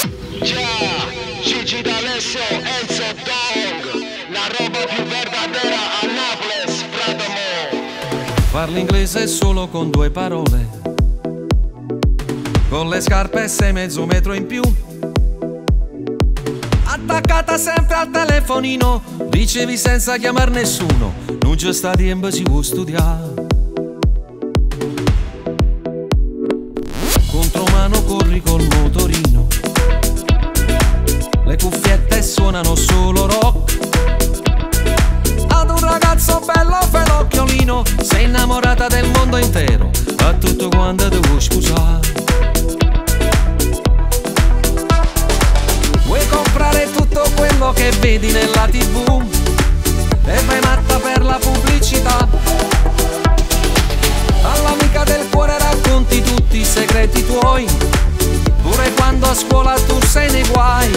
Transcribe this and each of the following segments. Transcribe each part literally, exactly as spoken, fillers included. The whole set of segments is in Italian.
Già, Gigi D'Alessio, Enzo Dong, la roba più verdadera a Naples, Fratomo. Parlo inglese solo con due parole, con le scarpe sei mezzo metro in più, attaccata sempre al telefonino, ricevi senza chiamar nessuno, non c'è sta tempo si può studiare. Contromano corri col motorino, le cuffiette suonano solo rock, ad un ragazzo bello fedocchiolino, sei innamorata del mondo intero, a tutto quanto ti vuoi sposare. Vuoi comprare tutto quello che vedi nella tivù e vai matta per la pubblicità. All'amica del cuore racconti tutti i segreti tuoi, pure quando a scuola tu sei nei guai.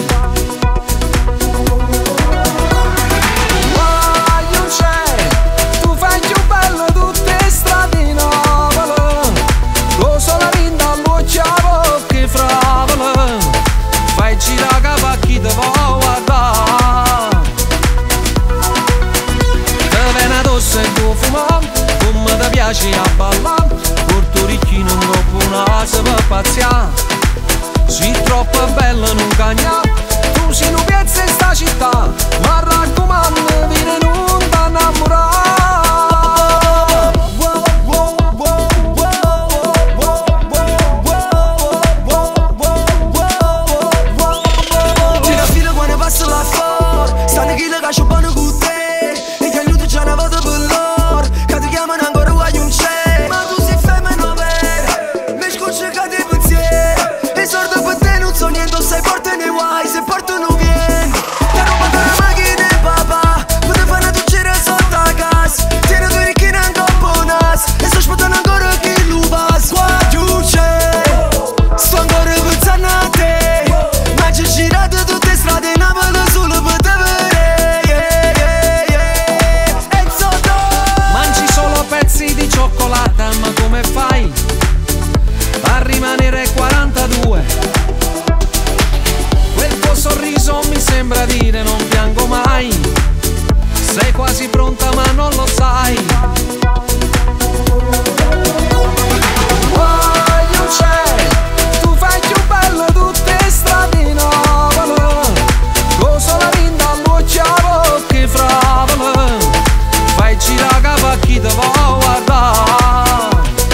Guai non c'è, tu fai più bello tutte strade in Napoli, cosa la rinda all'occhiavo che fravola, fai girare capa a chi te vuoi guardare. Te viene addosso e tu fumare, come ti piace a ballare, portorichino in troppo una se per pazziare. Sei troppo bella non cagna, tu sei un piazza in sta città, ma raccomando dire non t'annamorare. Tira fila quando passa la fuori, stanno chi le caccio buono con te, e che aiuto già una volta per loro, che ti chiamano ancora guai non c'è. Ma tu sei femmina vera, mi scoccia che ti pensieri, e sordo per te non so niente, sei forte nei guai, se porto non vieni. Che roba della macchina e papà, potrei fare una gira sotto a casa, tieni due ricchine ancora buonas, e sto aspettando ancora chi lo passa. Qua giù c'è, sto ancora pensando a te, ma ci ho girato tutte strade in Napoli solo per te vedere, yeah, yeah, yeah. Enzo Dong. Mangi solo pezzi di cioccolata, ma come fai a rimanere quarantadue? Quel tuo sorriso mi sembra dire non piango mai, sei quasi pronta ma non lo sai. Guai non c'è, tu fai più bello tutte strade in Napoli, cosa la rinda all'occhiavo che fravola, fai girare capa a chi te vuoi guardare.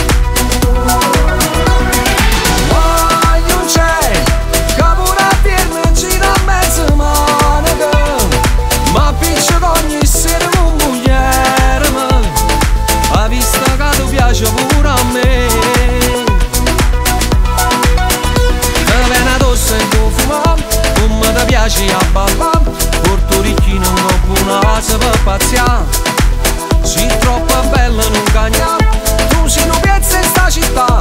Guai non c'è, capo una pierna gira a mezzo manica, ma piccio ogni sera un bugliere, a vista che ti piace pure a me. Te viene addosso e tu fumare, come ti piace a ballare, portorichino in troppo una se per pazziare. Sei troppo bella non cagna, tu sei un piazza in sta città,